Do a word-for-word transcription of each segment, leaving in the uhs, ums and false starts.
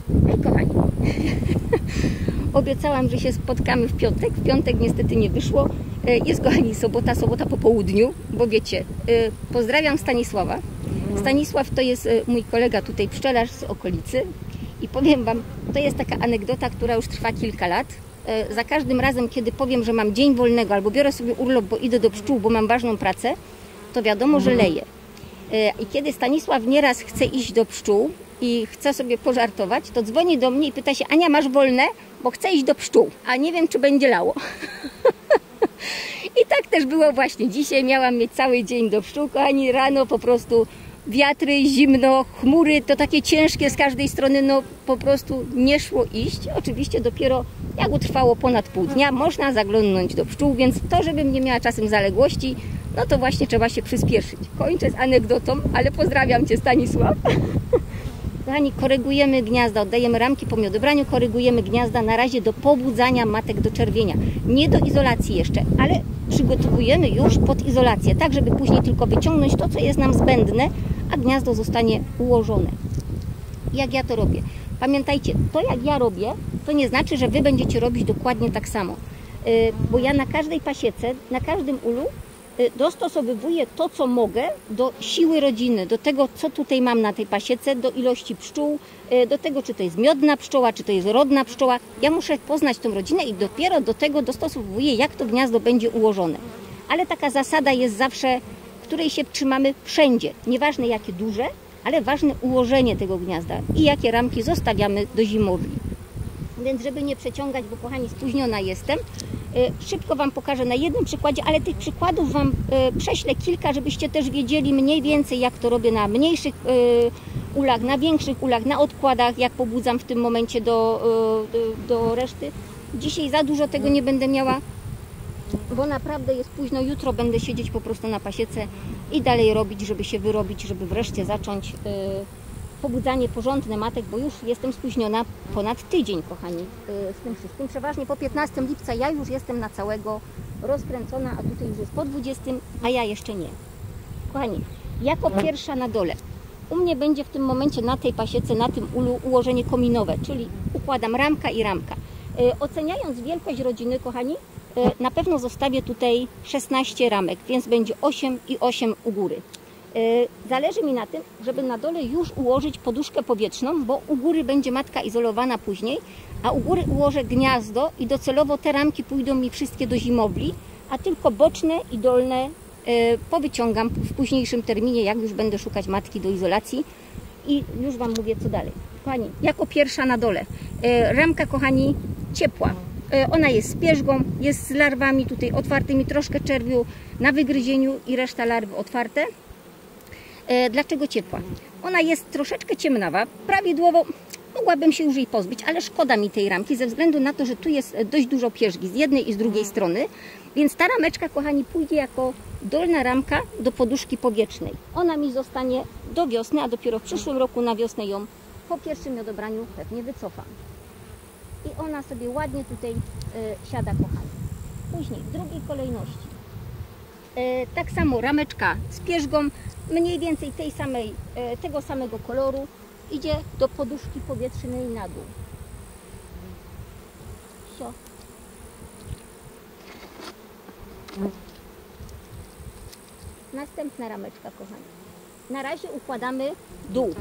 Hej kochani, obiecałam, że się spotkamy w piątek. W piątek niestety nie wyszło. Jest kochani sobota, sobota po południu, bo wiecie, pozdrawiam Stanisława. Stanisław to jest mój kolega tutaj, pszczelarz z okolicy i powiem wam, to jest taka anegdota, która już trwa kilka lat. Za każdym razem, kiedy powiem, że mam dzień wolnego albo biorę sobie urlop, bo idę do pszczół, bo mam ważną pracę, to wiadomo, że leję. I kiedy Stanisław nieraz chce iść do pszczół i chce sobie pożartować, to dzwoni do mnie i pyta się: Ania, masz wolne? Bo chcę iść do pszczół, a nie wiem, czy będzie lało. I tak też było właśnie. Dzisiaj miałam mieć cały dzień do pszczół, kochani, rano po prostu wiatry, zimno, chmury, to takie ciężkie z każdej strony, no po prostu nie szło iść. Oczywiście dopiero jak utrwało ponad pół dnia, można zaglądnąć do pszczół, więc to, żebym nie miała czasem zaległości, no to właśnie trzeba się przyspieszyć. Kończę z anegdotą, ale pozdrawiam Cię, Stanisław. Kochani, korygujemy gniazda, oddajemy ramki po miodobraniu, korygujemy gniazda na razie do pobudzania matek do czerwienia. Nie do izolacji jeszcze, ale przygotowujemy już pod izolację, tak żeby później tylko wyciągnąć to, co jest nam zbędne, a gniazdo zostanie ułożone. Jak ja to robię? Pamiętajcie, to jak ja robię, to nie znaczy, że Wy będziecie robić dokładnie tak samo. Yy, bo ja na każdej pasiece, na każdym ulu dostosowywuję to, co mogę, do siły rodziny, do tego, co tutaj mam na tej pasiece, do ilości pszczół, do tego, czy to jest miodna pszczoła, czy to jest rodna pszczoła. Ja muszę poznać tą rodzinę i dopiero do tego dostosowuję, jak to gniazdo będzie ułożone. Ale taka zasada jest zawsze, której się trzymamy wszędzie. Nieważne jakie duże, ale ważne ułożenie tego gniazda i jakie ramki zostawiamy do zimowli. Więc żeby nie przeciągać, bo kochani, spóźniona jestem, szybko Wam pokażę na jednym przykładzie, ale tych przykładów Wam prześlę kilka, żebyście też wiedzieli mniej więcej, jak to robię na mniejszych ulach, na większych ulach, na odkładach, jak pobudzam w tym momencie do, do, do reszty. Dzisiaj za dużo tego nie będę miała, bo naprawdę jest późno. Jutro będę siedzieć po prostu na pasiece i dalej robić, żeby się wyrobić, żeby wreszcie zacząć pobudzanie porządne matek, bo już jestem spóźniona ponad tydzień, kochani, z tym wszystkim. Przeważnie po piętnastego lipca ja już jestem na całego rozkręcona, a tutaj już jest po dwudziestego, a ja jeszcze nie. Kochani, jako pierwsza na dole. U mnie będzie w tym momencie na tej pasiece, na tym ulu ułożenie kominowe, czyli układam ramka i ramka. Oceniając wielkość rodziny, kochani, na pewno zostawię tutaj szesnaście ramek, więc będzie osiem i osiem u góry. Zależy mi na tym, żeby na dole już ułożyć poduszkę powietrzną, bo u góry będzie matka izolowana później, a u góry ułożę gniazdo i docelowo te ramki pójdą mi wszystkie do zimowli, a tylko boczne i dolne powyciągam w późniejszym terminie, jak już będę szukać matki do izolacji i już Wam mówię, co dalej. Kochani, jako pierwsza na dole. Ramka, kochani, ciepła. Ona jest z pierzgą, jest z larwami tutaj otwartymi, troszkę czerwiu na wygryzieniu i reszta larw otwarte. Dlaczego ciepła? Ona jest troszeczkę ciemnawa, prawidłowo mogłabym się już jej pozbyć, ale szkoda mi tej ramki ze względu na to, że tu jest dość dużo pierzgi z jednej i z drugiej strony, więc ta rameczka, kochani, pójdzie jako dolna ramka do poduszki powietrznej. Ona mi zostanie do wiosny, a dopiero w przyszłym roku na wiosnę ją po pierwszym miodobraniu pewnie wycofam. I ona sobie ładnie tutaj y, siada, kochani. Później w drugiej kolejności y, tak samo rameczka z pierzgą, mniej więcej tej samej, tego samego koloru, idzie do poduszki powietrznej na dół. Sio. Następna rameczka, kochani. Na razie układamy dół.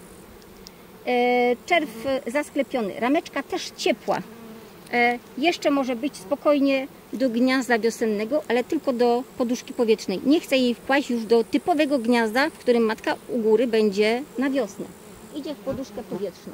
Czerw zasklepiony. Rameczka też ciepła. Jeszcze może być spokojnie do gniazda wiosennego, ale tylko do poduszki powietrznej. Nie chcę jej wkłaść już do typowego gniazda, w którym matka u góry będzie na wiosnę. Idzie w poduszkę powietrzną.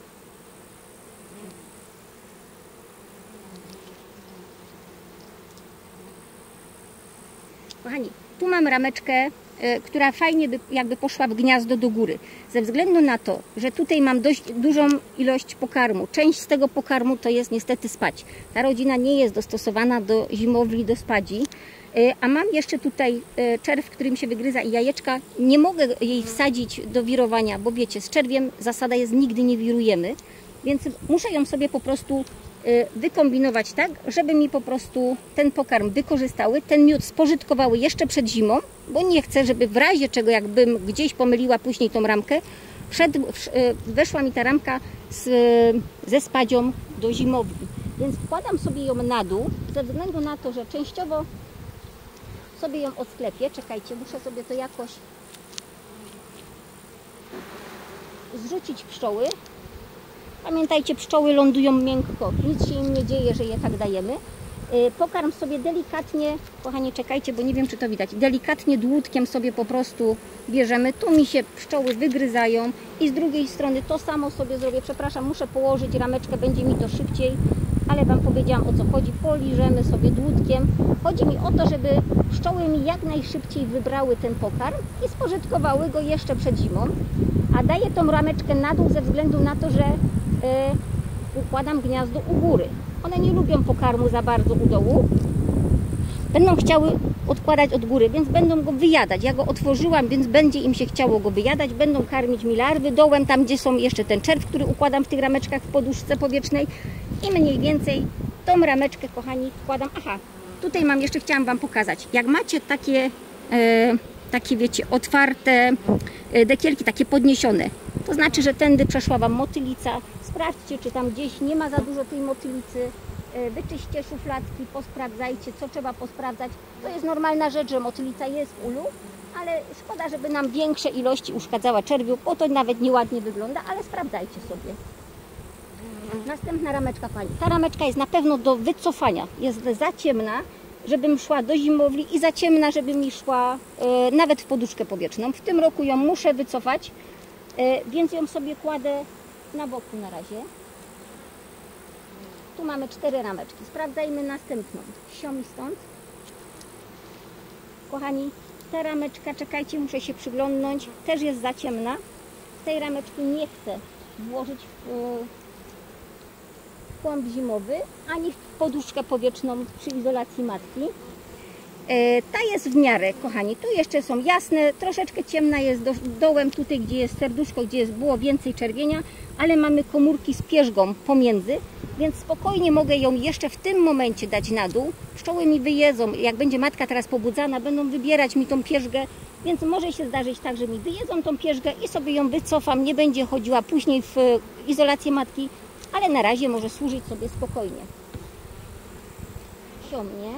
Kochani, tu mam rameczkę, która fajnie by jakby poszła w gniazdo do góry. Ze względu na to, że tutaj mam dość dużą ilość pokarmu. Część z tego pokarmu to jest niestety spać. Ta rodzina nie jest dostosowana do zimowli, do spadzi. A mam jeszcze tutaj czerw, którym się wygryza i jajeczka. Nie mogę jej wsadzić do wirowania, bo wiecie, z czerwiem zasada jest nigdy nie wirujemy. Więc muszę ją sobie po prostu wykombinować tak, żeby mi po prostu ten pokarm wykorzystały, ten miód spożytkowały jeszcze przed zimą, bo nie chcę, żeby w razie czego, jakbym gdzieś pomyliła później tą ramkę, przed, weszła mi ta ramka z, ze spadzią do zimowni. Więc wkładam sobie ją na dół, ze względu na to, że częściowo sobie ją odsklepię. Czekajcie, muszę sobie to jakoś zrzucić pszczoły. Pamiętajcie, pszczoły lądują miękko, nic się im nie dzieje, że je tak dajemy. Pokarm sobie delikatnie, kochani, czekajcie, bo nie wiem, czy to widać, delikatnie dłutkiem sobie po prostu bierzemy. Tu mi się pszczoły wygryzają i z drugiej strony to samo sobie zrobię. Przepraszam, muszę położyć rameczkę, będzie mi to szybciej, ale Wam powiedziałam, o co chodzi. Poliżemy sobie dłutkiem. Chodzi mi o to, żeby pszczoły mi jak najszybciej wybrały ten pokarm i spożytkowały go jeszcze przed zimą. A daję tą rameczkę na dół ze względu na to, że yy, układam gniazdo u góry. One nie lubią pokarmu za bardzo u dołu. Będą chciały odkładać od góry, więc będą go wyjadać. Ja go otworzyłam, więc będzie im się chciało go wyjadać. Będą karmić mi larwy dołem, tam gdzie są jeszcze ten czerw, który układam w tych rameczkach w poduszce powietrznej. I mniej więcej tą rameczkę, kochani, wkładam. Aha, tutaj mam jeszcze, chciałam Wam pokazać. Jak macie takie, e, takie wiecie, otwarte e, dekielki, takie podniesione, to znaczy, że tędy przeszła Wam motylica. Sprawdźcie, czy tam gdzieś nie ma za dużo tej motylicy. Wyczyście szufladki, posprawdzajcie, co trzeba posprawdzać. To jest normalna rzecz, że motylica jest w ulu, ale szkoda, żeby nam większe ilości uszkadzała czerwiu, bo to nawet nieładnie wygląda, ale sprawdzajcie sobie. Następna rameczka, Pani. Ta rameczka jest na pewno do wycofania. Jest za ciemna, żebym szła do zimowli i za ciemna, żeby mi szła e, nawet w poduszkę powietrzną. W tym roku ją muszę wycofać, e, więc ją sobie kładę na boku na razie. Tu mamy cztery rameczki. Sprawdzajmy następną. Sio mi stąd. Kochani, ta rameczka, czekajcie, muszę się przyglądnąć, też jest za ciemna. Tej rameczki nie chcę włożyć w, w kłąb zimowy, ani w poduszkę powietrzną przy izolacji matki. E, ta jest w miarę, kochani. Tu jeszcze są jasne, troszeczkę ciemna jest do, dołem, tutaj gdzie jest serduszko, gdzie jest, było więcej czerwienia, ale mamy komórki z pierzgą pomiędzy, więc spokojnie mogę ją jeszcze w tym momencie dać na dół. Pszczoły mi wyjedzą, jak będzie matka teraz pobudzana, będą wybierać mi tą pierzgę, więc może się zdarzyć tak, że mi wyjedzą tą pierzgę i sobie ją wycofam, nie będzie chodziła później w izolację matki, ale na razie może służyć sobie spokojnie. Siomnie.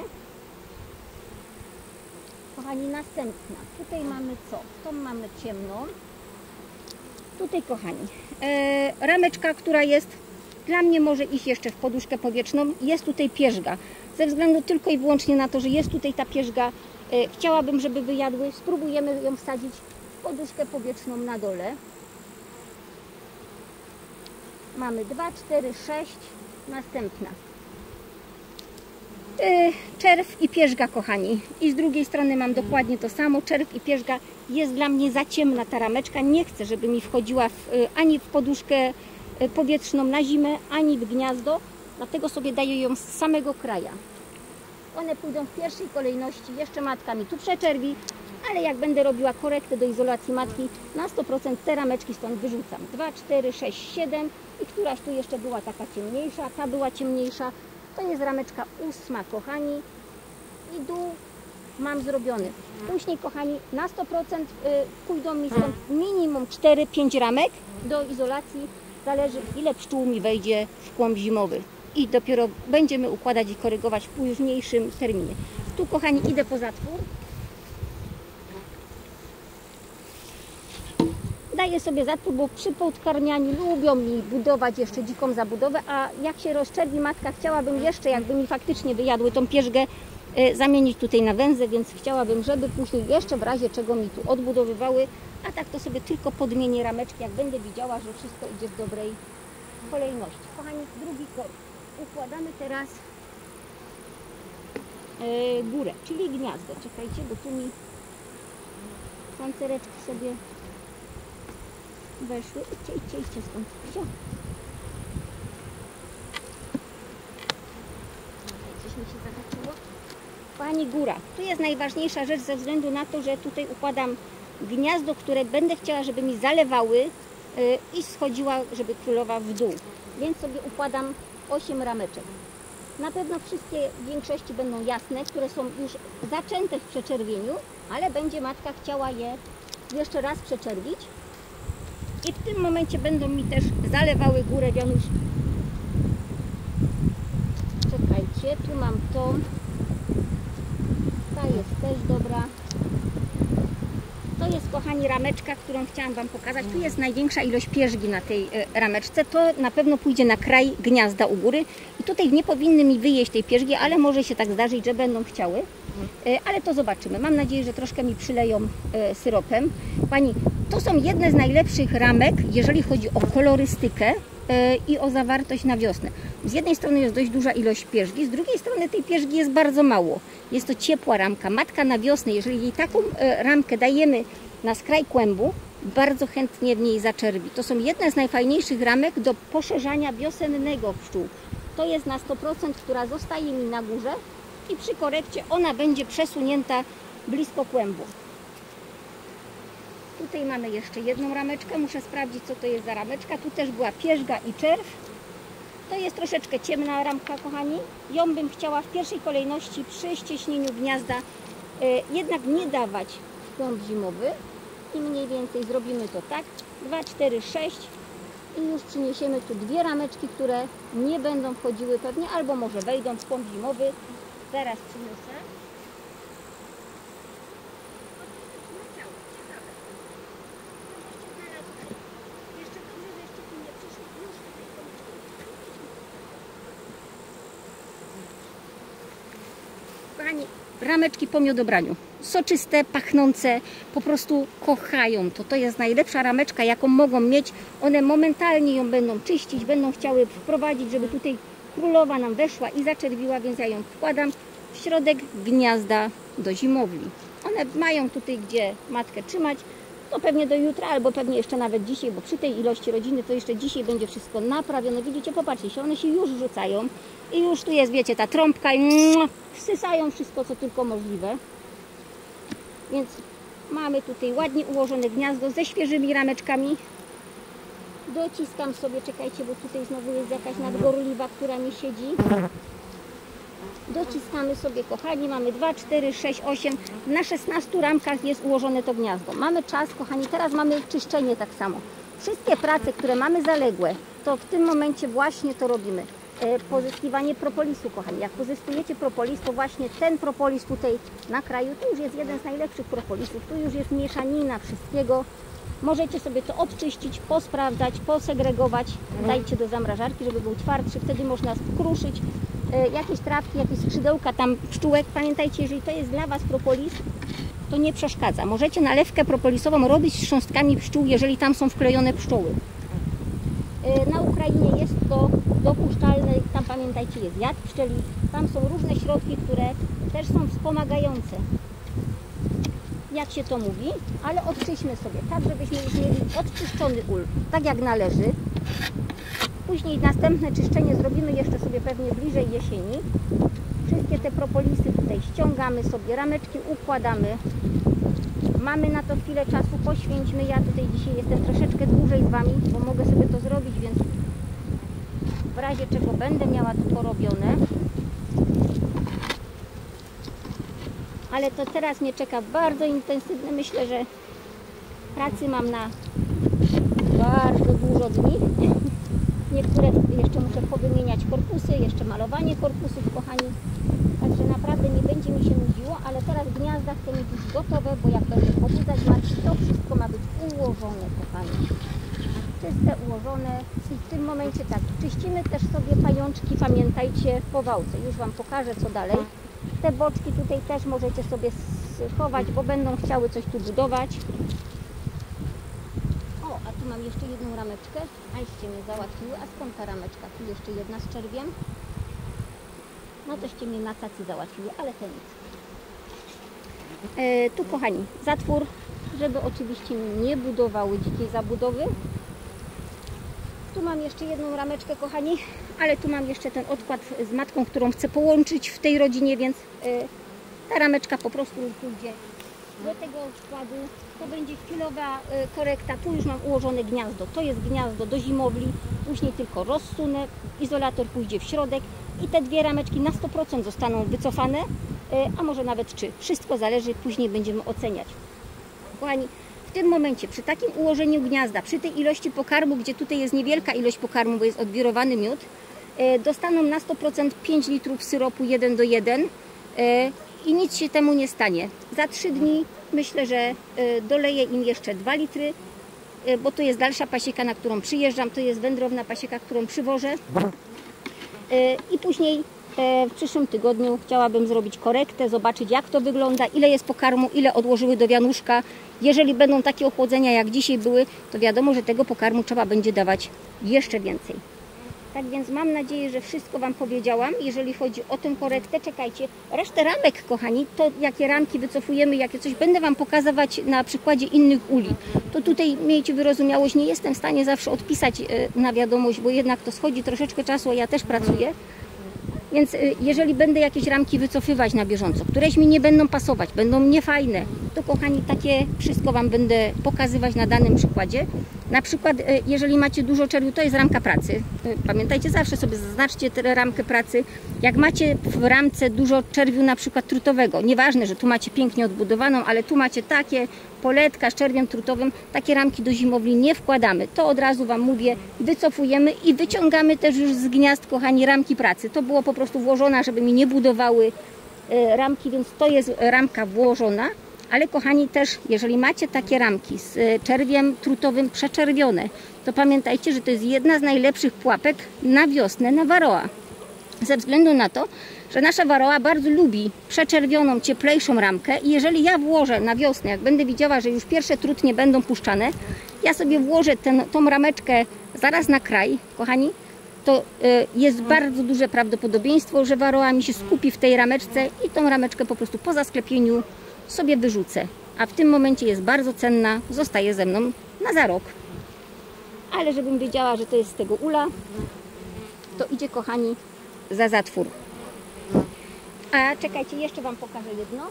Kochani, następna. Tutaj mamy co? Tą mamy ciemną. Tutaj, kochani, e, rameczka, która jest, dla mnie może iść jeszcze w poduszkę powietrzną. Jest tutaj pierzga. Ze względu tylko i wyłącznie na to, że jest tutaj ta pierzga, e, chciałabym, żeby wyjadły. Spróbujemy ją wsadzić w poduszkę powietrzną na dole. Mamy dwa, cztery, sześć. Następna. Czerw i pierzga, kochani. I z drugiej strony mam dokładnie to samo. Czerw i pierzga. Jest dla mnie za ciemna ta rameczka. Nie chcę, żeby mi wchodziła w, ani w poduszkę powietrzną na zimę, ani w gniazdo. Dlatego sobie daję ją z samego kraja. One pójdą w pierwszej kolejności. Jeszcze matka mi tu przeczerwi, ale jak będę robiła korektę do izolacji matki, na sto procent te rameczki stąd wyrzucam. dwa, cztery, sześć, siedem i któraś tu jeszcze była taka ciemniejsza, ta była ciemniejsza. To jest rameczka ósma, kochani, i dół mam zrobiony. Później, kochani, na sto procent pójdą mi stąd minimum cztery pięć ramek do izolacji. Zależy, ile pszczół mi wejdzie w kłąb zimowy. I dopiero będziemy układać i korygować w późniejszym terminie. Tu, kochani, idę po zatwór. Daję sobie zatwór, bo przy podkarmianiu lubią mi budować jeszcze dziką zabudowę, a jak się rozczerwi matka, chciałabym jeszcze, jakby mi faktycznie wyjadły tą pierzgę, e, zamienić tutaj na węzę, więc chciałabym, żeby później jeszcze w razie czego mi tu odbudowywały, a tak to sobie tylko podmienię rameczki, jak będę widziała, że wszystko idzie w dobrej kolejności. Kochani, drugi korek. Układamy teraz e, górę, czyli gniazdo. Czekajcie, bo tu mi pancereczki sobie weszły. Idźcie, idźcie, idźcie stąd. Wsio. Coś mi się zahaczyło. Kochani, góra. Tu jest najważniejsza rzecz ze względu na to, że tutaj układam gniazdo, które będę chciała, żeby mi zalewały yy, i schodziła, żeby królowa w dół. Więc sobie układam osiem rameczek. Na pewno wszystkie w większości będą jasne, które są już zaczęte w przeczerwieniu, ale będzie matka chciała je jeszcze raz przeczerwić. I w tym momencie będą mi też zalewały górę wianuszki. Czekajcie, tu mam tą. Ta jest też dobra. To jest, kochani, rameczka, którą chciałam Wam pokazać. Tu jest największa ilość pierzgi na tej rameczce. To na pewno pójdzie na kraj gniazda u góry. I tutaj nie powinny mi wyjeść tej pierzgi, ale może się tak zdarzyć, że będą chciały. Ale to zobaczymy. Mam nadzieję, że troszkę mi przyleją syropem. Pani, to są jedne z najlepszych ramek, jeżeli chodzi o kolorystykę i o zawartość na wiosnę. Z jednej strony jest dość duża ilość pierzgi, z drugiej strony tej pierzgi jest bardzo mało. Jest to ciepła ramka. Matka na wiosnę, jeżeli jej taką ramkę dajemy na skraj kłębu, bardzo chętnie w niej zaczerwi. To są jedne z najfajniejszych ramek do poszerzania wiosennego pszczół. To jest na sto procent, która zostaje mi na górze i przy korekcie ona będzie przesunięta blisko kłębu. Tutaj mamy jeszcze jedną rameczkę. Muszę sprawdzić, co to jest za rameczka. Tu też była pierzga i czerw. To jest troszeczkę ciemna ramka, kochani. Ją bym chciała w pierwszej kolejności przy ścieśnieniu gniazda e, jednak nie dawać w kłąb zimowy. I mniej więcej zrobimy to tak. dwa, cztery, sześć. I już przyniesiemy tu dwie rameczki, które nie będą wchodziły pewnie, albo może wejdą w kłąb zimowy. Zaraz przyniosę. Kochani, rameczki po miodobraniu. Soczyste, pachnące, po prostu kochają to. To jest najlepsza rameczka, jaką mogą mieć. One momentalnie ją będą czyścić, będą chciały wprowadzić, żeby tutaj królowa nam weszła i zaczerwiła, więc ja ją wkładam w środek gniazda do zimowli. One mają tutaj gdzie matkę trzymać. To pewnie do jutra, albo pewnie jeszcze nawet dzisiaj, bo przy tej ilości rodziny to jeszcze dzisiaj będzie wszystko naprawione. Widzicie, popatrzcie się, one się już rzucają i już tu jest, wiecie, ta trąbka i wsysają wszystko, co tylko możliwe. Więc mamy tutaj ładnie ułożone gniazdo ze świeżymi rameczkami. Dociskam sobie, czekajcie, bo tutaj znowu jest jakaś nadgorliwa, która mi siedzi. Dociskamy sobie, kochani, mamy dwa, cztery, sześć, osiem. Na szesnastu ramkach jest ułożone to gniazdo. Mamy czas, kochani, teraz mamy czyszczenie tak samo. Wszystkie prace, które mamy zaległe, to w tym momencie właśnie to robimy. E, pozyskiwanie propolisu, kochani. Jak pozyskujecie propolis, to właśnie ten propolis tutaj na kraju, to już jest jeden z najlepszych propolisów. Tu już jest mieszanina wszystkiego. Możecie sobie to odczyścić, posprawdzać, posegregować. Dajcie do zamrażarki, żeby był twardszy. Wtedy można skruszyć e, jakieś trawki, jakieś skrzydełka tam pszczółek. Pamiętajcie, jeżeli to jest dla Was propolis, to nie przeszkadza. Możecie nalewkę propolisową robić z chrząstkami pszczół, jeżeli tam są wklejone pszczoły. E, na Ukrainie jest to dopuszczalne. Tam, pamiętajcie, jest jad pszczeli. Tam są różne środki, które też są wspomagające, jak się to mówi, ale odczyśmy sobie tak, żebyśmy już mieli odczyszczony ul, tak jak należy. Później następne czyszczenie zrobimy jeszcze sobie pewnie bliżej jesieni. Wszystkie te propolisy tutaj ściągamy sobie, rameczki układamy. Mamy na to chwilę czasu, poświęćmy. Ja tutaj dzisiaj jestem troszeczkę dłużej z Wami, bo mogę sobie to zrobić, więc w razie czego będę miała to porobione. Ale to teraz mnie czeka bardzo intensywne. Myślę, że pracy mam na bardzo dużo dni. Niektóre jeszcze muszę powymieniać korpusy, jeszcze malowanie korpusów, kochani. Także naprawdę nie będzie mi się nudziło, ale teraz gniazda chcę mieć już gotowe, bo jak będę pobudzać matki, to wszystko ma być ułożone, kochani. Czyste, ułożone. I w tym momencie tak, czyścimy też sobie pajączki, pamiętajcie, po wałce. Już Wam pokażę, co dalej. Te boczki tutaj też możecie sobie schować, bo będą chciały coś tu budować. O, a tu mam jeszcze jedną rameczkę. Aście mnie załatwiły. A skąd ta rameczka? Tu jeszcze jedna z czerwiem. No toście mnie na tacy załatwiły, ale to nic. E, tu, kochani, zatwór, żeby oczywiście nie budowały dzikiej zabudowy. Tu mam jeszcze jedną rameczkę, kochani, ale tu mam jeszcze ten odkład z matką, którą chcę połączyć w tej rodzinie, więc y, ta rameczka po prostu pójdzie do tego odkładu. To będzie chwilowa y, korekta. Tu już mam ułożone gniazdo. To jest gniazdo do zimowli. Później tylko rozsunę. Izolator pójdzie w środek i te dwie rameczki na sto procent zostaną wycofane, y, a może nawet trzy. Wszystko zależy, później będziemy oceniać. Kochani, w tym momencie, przy takim ułożeniu gniazda, przy tej ilości pokarmu, gdzie tutaj jest niewielka ilość pokarmu, bo jest odwirowany miód, dostaną na sto procent pięć litrów syropu jeden do jeden i nic się temu nie stanie. Za trzy dni myślę, że doleję im jeszcze dwa litry, bo to jest dalsza pasieka, na którą przyjeżdżam, to jest wędrowna pasieka, którą przywożę. I później w przyszłym tygodniu chciałabym zrobić korektę, zobaczyć jak to wygląda, ile jest pokarmu, ile odłożyły do wianuszka. Jeżeli będą takie ochłodzenia jak dzisiaj były, to wiadomo, że tego pokarmu trzeba będzie dawać jeszcze więcej. Tak więc mam nadzieję, że wszystko Wam powiedziałam, jeżeli chodzi o tę korektę. Czekajcie, resztę ramek, kochani, to jakie ramki wycofujemy, jakie coś, będę Wam pokazywać na przykładzie innych uli. To tutaj miejcie wyrozumiałość, nie jestem w stanie zawsze odpisać na wiadomość, bo jednak to schodzi troszeczkę czasu, a ja też pracuję. Więc jeżeli będę jakieś ramki wycofywać na bieżąco, któreś mi nie będą pasować, będą niefajne, to kochani, takie wszystko Wam będę pokazywać na danym przykładzie. Na przykład, jeżeli macie dużo czerwiu, to jest ramka pracy. Pamiętajcie, zawsze sobie zaznaczcie tę ramkę pracy. Jak macie w ramce dużo czerwiu na przykład trutowego, nieważne, że tu macie pięknie odbudowaną, ale tu macie takie poletka z czerwiem trutowym, takie ramki do zimowli nie wkładamy. To od razu Wam mówię, wycofujemy i wyciągamy też już z gniazd, kochani, ramki pracy. To było po prostu włożone, żeby mi nie budowały ramki, więc to jest ramka włożona. Ale kochani, też jeżeli macie takie ramki z czerwiem trutowym przeczerwione, to pamiętajcie, że to jest jedna z najlepszych pułapek na wiosnę na Varroa. Ze względu na to, że nasza Varroa bardzo lubi przeczerwioną, cieplejszą ramkę i jeżeli ja włożę na wiosnę, jak będę widziała, że już pierwsze trutnie będą puszczane, ja sobie włożę ten, tą rameczkę zaraz na kraj, kochani, to jest bardzo duże prawdopodobieństwo, że Varroa mi się skupi w tej rameczce i tą rameczkę po prostu po zasklepieniu sobie wyrzucę, a w tym momencie jest bardzo cenna, zostaje ze mną na za rok. Ale żebym wiedziała, że to jest z tego ula, to idzie, kochani, za zatwór. A czekajcie, jeszcze Wam pokażę jedno.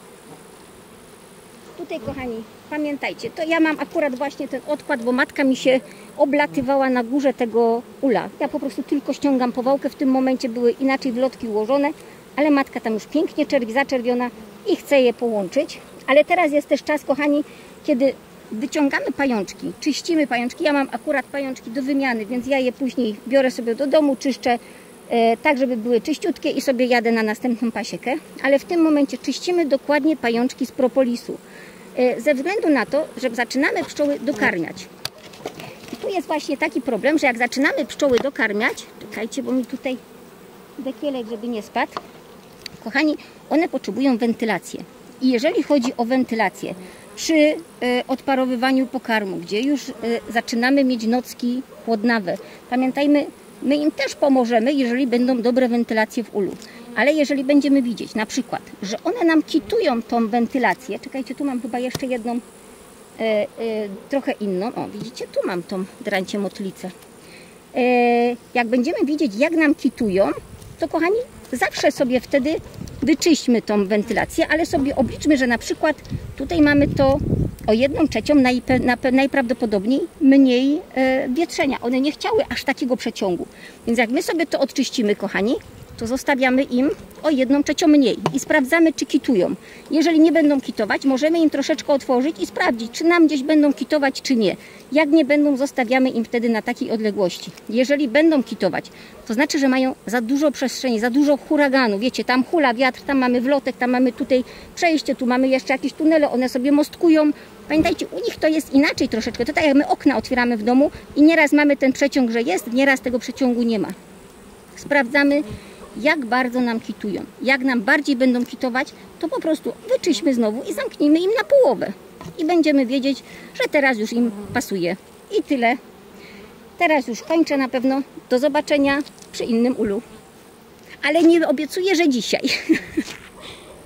Tutaj, kochani, pamiętajcie, to ja mam akurat właśnie ten odkład, bo matka mi się oblatywała na górze tego ula. Ja po prostu tylko ściągam powałkę, w tym momencie były inaczej wlotki ułożone, ale matka tam już pięknie czerwi zaczerwiona i chcę je połączyć. Ale teraz jest też czas, kochani, kiedy wyciągamy pajączki, czyścimy pajączki. Ja mam akurat pajączki do wymiany, więc ja je później biorę sobie do domu, czyszczę e, tak, żeby były czyściutkie i sobie jadę na następną pasiekę. Ale w tym momencie czyścimy dokładnie pajączki z propolisu. E, ze względu na to, że zaczynamy pszczoły dokarmiać. I tu jest właśnie taki problem, że jak zaczynamy pszczoły dokarmiać, czekajcie, bo mi tutaj dekielek, żeby nie spadł. Kochani, one potrzebują wentylacji. I jeżeli chodzi o wentylację, przy y, odparowywaniu pokarmu, gdzie już y, zaczynamy mieć nocki chłodnawe, pamiętajmy, my im też pomożemy, jeżeli będą dobre wentylacje w ulu. Ale jeżeli będziemy widzieć na przykład, że one nam kitują tą wentylację, czekajcie, tu mam chyba jeszcze jedną, y, y, trochę inną, o widzicie, tu mam tą drancię motlicę. Y, jak będziemy widzieć, jak nam kitują, to kochani, zawsze sobie wtedy wyczyśćmy tą wentylację, ale sobie obliczmy, że na przykład tutaj mamy to o jedną trzecią najpe, najprawdopodobniej mniej e, wietrzenia. One nie chciały aż takiego przeciągu. Więc jak my sobie to odczyścimy, kochani, to zostawiamy im o jedną trzecią mniej i sprawdzamy, czy kitują. Jeżeli nie będą kitować, możemy im troszeczkę otworzyć i sprawdzić, czy nam gdzieś będą kitować, czy nie. Jak nie będą, zostawiamy im wtedy na takiej odległości. Jeżeli będą kitować, to znaczy, że mają za dużo przestrzeni, za dużo huraganu. Wiecie, tam hula wiatr, tam mamy wlotek, tam mamy tutaj przejście, tu mamy jeszcze jakieś tunele, one sobie mostkują. Pamiętajcie, u nich to jest inaczej troszeczkę. To tak jak my okna otwieramy w domu i nieraz mamy ten przeciąg, że jest, nieraz tego przeciągu nie ma. Sprawdzamy, jak bardzo nam kitują. Jak nam bardziej będą kitować, to po prostu wyczyśmy znowu i zamknijmy im na połowę. I będziemy wiedzieć, że teraz już im pasuje. I tyle. Teraz już kończę na pewno. Do zobaczenia przy innym ulu. Ale nie obiecuję, że dzisiaj.